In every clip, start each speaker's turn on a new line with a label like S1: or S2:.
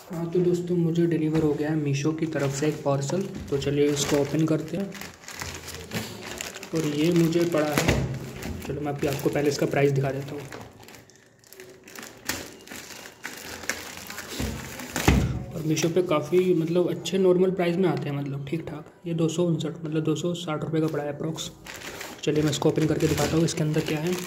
S1: हाँ तो दोस्तों मुझे डिलीवर हो गया है मीशो की तरफ से एक पार्सल। तो चलिए इसको ओपन करते हैं। और ये मुझे पड़ा है, चलो मैं अभी आपको पहले इसका प्राइस दिखा देता हूँ। और मीशो पे काफ़ी मतलब अच्छे नॉर्मल प्राइस में आते हैं, मतलब ठीक ठाक। ये 259 मतलब 260 रुपये का पड़ा है अप्रॉक्स। चलिए मैं इसको ओपन करके दिखाता हूँ इसके अंदर क्या है।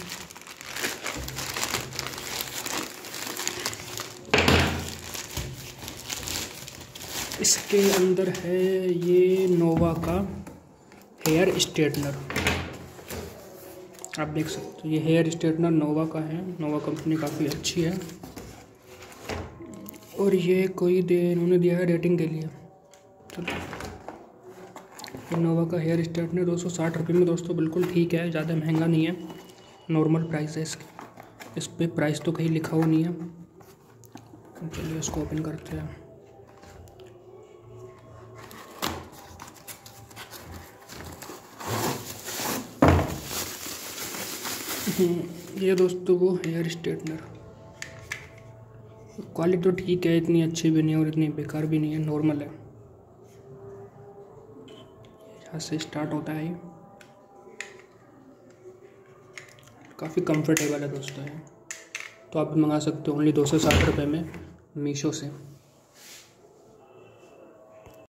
S1: इसके अंदर है ये नोवा का हेयर स्ट्रेटनर, आप देख सकते हो। ये हेयर स्ट्रेटनर नोवा का है, नोवा कंपनी काफ़ी अच्छी है। और ये इन्होंने दिया है रेटिंग के लिए। ये नोवा का हेयर स्ट्रेटनर 260 रुपये में दोस्तों बिल्कुल ठीक है, ज़्यादा महंगा नहीं है, नॉर्मल प्राइस है इसकी। इस पर प्राइस तो कहीं लिखा हुआ नहीं है। चलिए इसको ओपन करते हैं। ये दोस्तों वो हेयर स्ट्रेटनर, क्वालिटी तो ठीक है, इतनी अच्छी भी नहीं है और इतनी बेकार भी नहीं है, नॉर्मल है। यहाँ से स्टार्ट होता है ये, काफ़ी कंफर्टेबल है दोस्तों ये। तो आप भी मंगा सकते हो ओनली 260 रुपये में मीशो से।